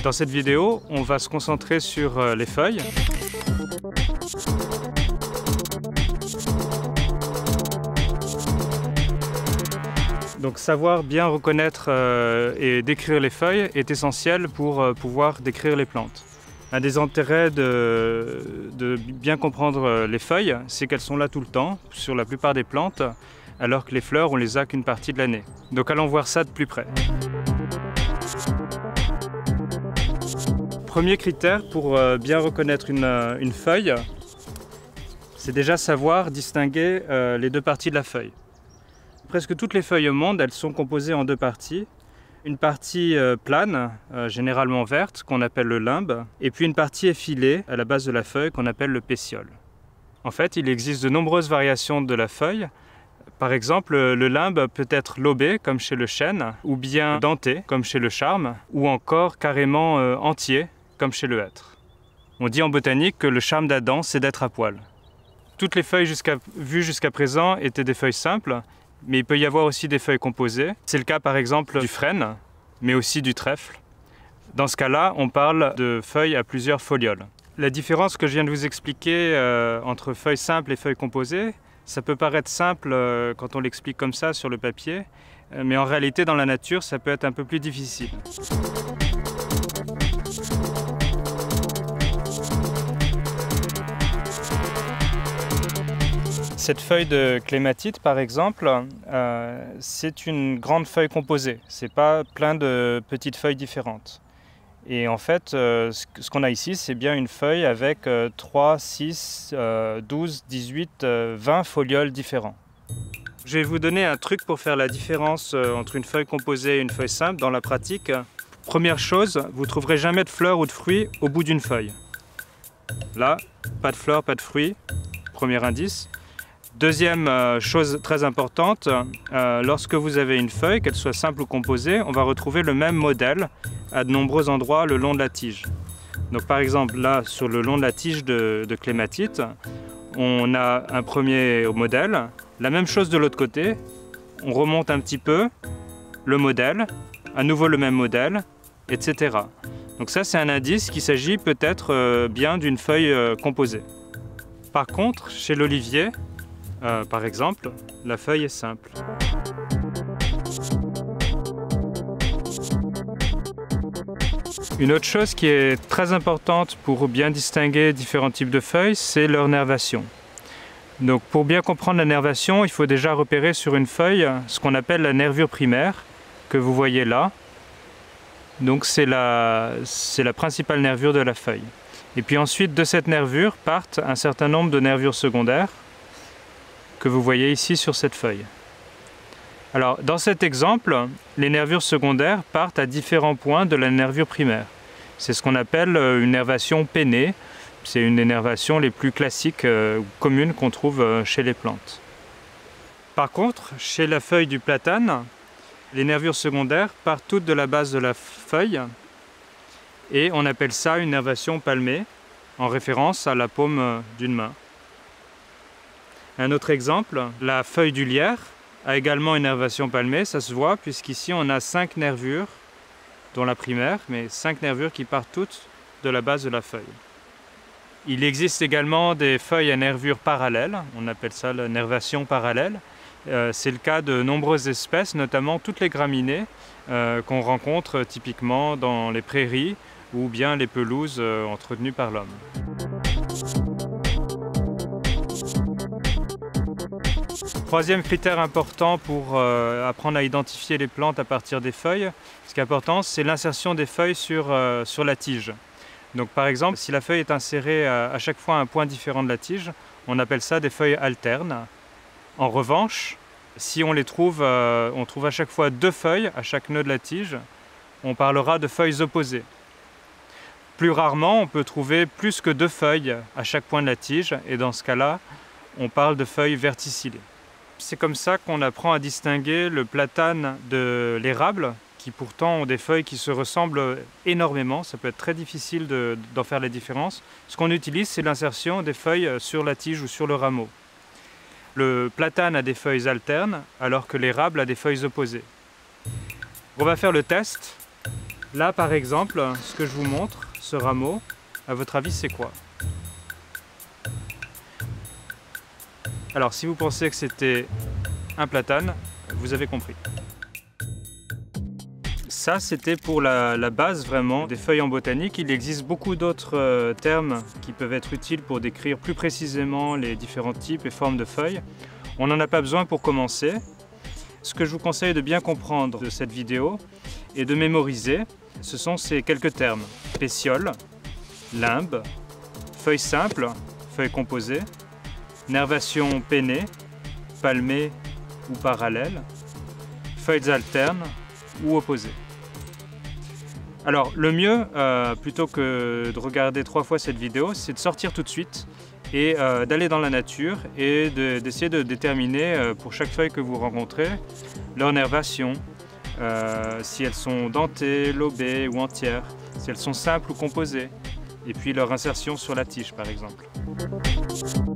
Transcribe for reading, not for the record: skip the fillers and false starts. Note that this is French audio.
Dans cette vidéo, on va se concentrer sur les feuilles. Donc savoir bien reconnaître et décrire les feuilles est essentiel pour pouvoir décrire les plantes. Un des intérêts de bien comprendre les feuilles, c'est qu'elles sont là tout le temps, sur la plupart des plantes, alors que les fleurs, on les a qu'une partie de l'année. Donc allons voir ça de plus près. Premier critère pour bien reconnaître une feuille, c'est déjà savoir distinguer les deux parties de la feuille. Presque toutes les feuilles au monde, elles sont composées en deux parties. Une partie plane, généralement verte, qu'on appelle le limbe, et puis une partie effilée à la base de la feuille qu'on appelle le pétiole. En fait, il existe de nombreuses variations de la feuille. Par exemple, le limbe peut être lobé, comme chez le chêne, ou bien denté, comme chez le charme, ou encore carrément entier, comme chez le hêtre. On dit en botanique que le charme d'Adam, c'est d'être à poil. Toutes les feuilles vues jusqu'à présent étaient des feuilles simples, mais il peut y avoir aussi des feuilles composées. C'est le cas par exemple du frêne, mais aussi du trèfle. Dans ce cas-là, on parle de feuilles à plusieurs folioles. La différence que je viens de vous expliquer entre feuilles simples et feuilles composées, ça peut paraître simple quand on l'explique comme ça sur le papier, mais en réalité dans la nature, ça peut être un peu plus difficile. Cette feuille de clématite, par exemple, c'est une grande feuille composée. Ce n'est pas plein de petites feuilles différentes. Et en fait, ce qu'on a ici, c'est bien une feuille avec 3, 6, 12, 18, 20 folioles différents. Je vais vous donner un truc pour faire la différence entre une feuille composée et une feuille simple dans la pratique. Première chose, vous ne trouverez jamais de fleurs ou de fruits au bout d'une feuille. Là, pas de fleurs, pas de fruits. Premier indice. Deuxième chose très importante, lorsque vous avez une feuille, qu'elle soit simple ou composée, on va retrouver le même modèle à de nombreux endroits le long de la tige. Donc par exemple là, sur le long de la tige de clématite, on a un premier modèle. La même chose de l'autre côté, on remonte un petit peu, le modèle, à nouveau le même modèle, etc. Donc ça c'est un indice qu'il s'agit peut-être bien d'une feuille composée. Par contre, chez l'olivier, par exemple, la feuille est simple. Une autre chose qui est très importante pour bien distinguer différents types de feuilles, c'est leur nervation. Donc pour bien comprendre la nervation, il faut déjà repérer sur une feuille ce qu'on appelle la nervure primaire, que vous voyez là. Donc c'est la principale nervure de la feuille. Et puis ensuite, de cette nervure partent un certain nombre de nervures secondaires, que vous voyez ici sur cette feuille. Alors, dans cet exemple, les nervures secondaires partent à différents points de la nervure primaire. C'est ce qu'on appelle une nervation pennée. C'est une des nervations les plus classiques ou communes qu'on trouve chez les plantes. Par contre, chez la feuille du platane, les nervures secondaires partent toutes de la base de la feuille et on appelle ça une nervation palmée, en référence à la paume d'une main. Un autre exemple, la feuille du lierre a également une nervation palmée, ça se voit puisqu'ici on a 5 nervures, dont la primaire, mais 5 nervures qui partent toutes de la base de la feuille. Il existe également des feuilles à nervures parallèles, on appelle ça la nervation parallèle. C'est le cas de nombreuses espèces, notamment toutes les graminées qu'on rencontre typiquement dans les prairies ou bien les pelouses entretenues par l'homme. Troisième critère important pour apprendre à identifier les plantes à partir des feuilles, ce qui est important, c'est l'insertion des feuilles sur la tige. Donc par exemple, si la feuille est insérée à chaque fois à un point différent de la tige, on appelle ça des feuilles alternes. En revanche, si on trouve à chaque fois 2 feuilles à chaque nœud de la tige, on parlera de feuilles opposées. Plus rarement, on peut trouver plus que 2 feuilles à chaque point de la tige, et dans ce cas-là, on parle de feuilles verticillées. C'est comme ça qu'on apprend à distinguer le platane de l'érable, qui pourtant ont des feuilles qui se ressemblent énormément. Ça peut être très difficile d'en faire la différence. Ce qu'on utilise, c'est l'insertion des feuilles sur la tige ou sur le rameau. Le platane a des feuilles alternes, alors que l'érable a des feuilles opposées. On va faire le test. Là, par exemple, ce que je vous montre, ce rameau, à votre avis, c'est quoi? Alors, si vous pensez que c'était un platane, vous avez compris. Ça, c'était pour la base vraiment des feuilles en botanique. Il existe beaucoup d'autres termes qui peuvent être utiles pour décrire plus précisément les différents types et formes de feuilles. On n'en a pas besoin pour commencer. Ce que je vous conseille de bien comprendre de cette vidéo et de mémoriser, ce sont ces quelques termes. Pétiole, limbe, feuilles simples, feuilles composées, nervation pennée, palmée ou parallèle, feuilles alternes ou opposées. Alors le mieux, plutôt que de regarder 3 fois cette vidéo, c'est de sortir tout de suite et d'aller dans la nature et d'essayer de déterminer pour chaque feuille que vous rencontrez leur nervation, si elles sont dentées, lobées ou entières, si elles sont simples ou composées, et puis leur insertion sur la tige par exemple.